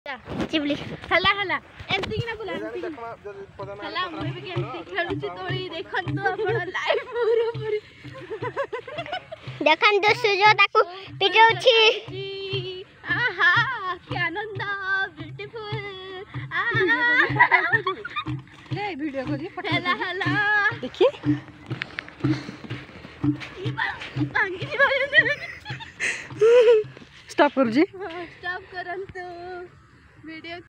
चिबली हला हला एंती कि ना बुला हला मुई भी केंती खेलुची तोळी देखंतु आपण लाइव पूरा पूरी देखंतु सुजो ताकू पिटौछि आहा कि आनंद ब्यूटीफुल ले वीडियो को जी हला हला देखिए स्टॉप करू जी स्टॉप करंतु वीडियो